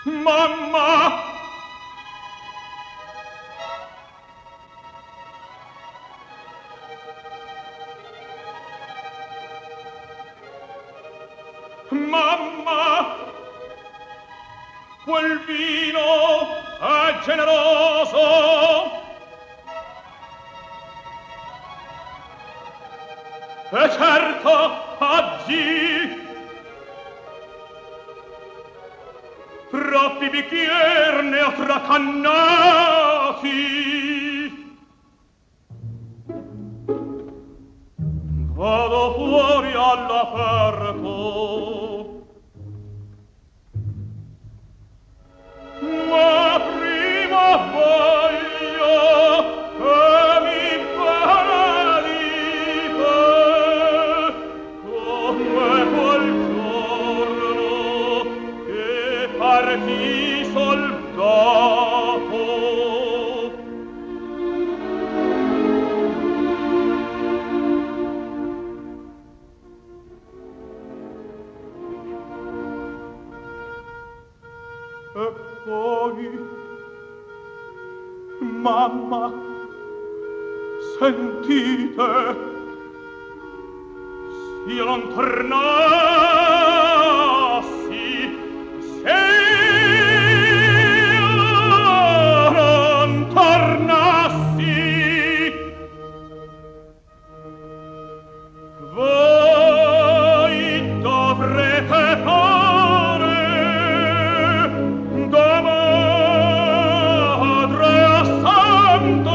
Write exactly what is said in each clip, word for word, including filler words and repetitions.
Mamma! Mamma! Quel vino è generoso! E certo, oggi troppi bicchier ne ho tracannati. Vado fuori all'aperto, ma prima voglio che mi paralite come quel giorno che partì soldato. E poi, mamma, sentite, s'io non tornassi, se io non tornassi, voi dovrete fare da madre a santo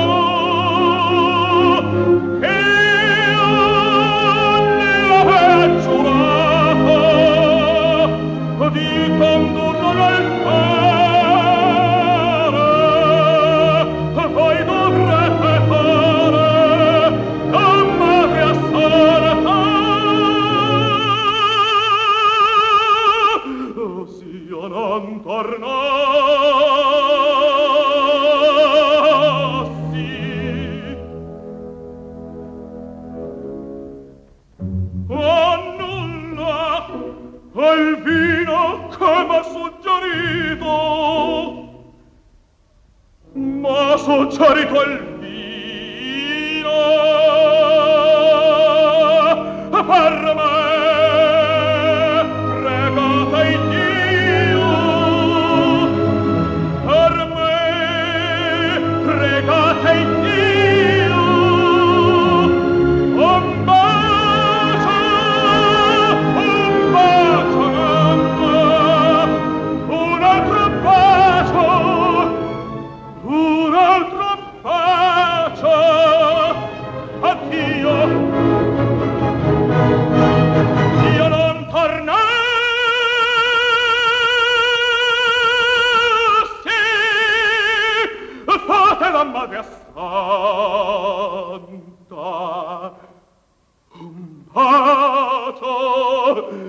che io ne avevo giurato di condurlo nel cuore. Voi dovrete fare da madre a santo s'io non tornassi. Oh nulla, il vino che m'ha suggerito, m'ha suggerito il vino per me. Pregate Dio per me, pregate Dio. Un bacio, un bacio, mamma, un altro bacio, un altro bacio. Addio. Io non tornassi, fate la madre santa un bacio.